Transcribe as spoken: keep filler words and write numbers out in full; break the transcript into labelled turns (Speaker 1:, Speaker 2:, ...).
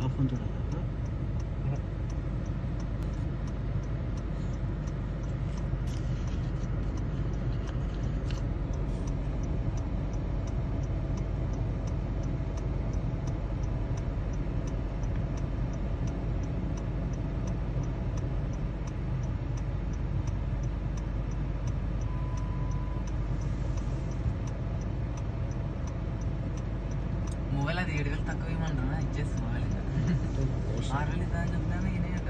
Speaker 1: phone చూడాలి
Speaker 2: mobile అది ఏడు వేలు తక్కువ ఇవ్వమంటారా ఇచ్చేసి మొబైల్ ఆరు వేలు ఇద్దామని చెప్పినా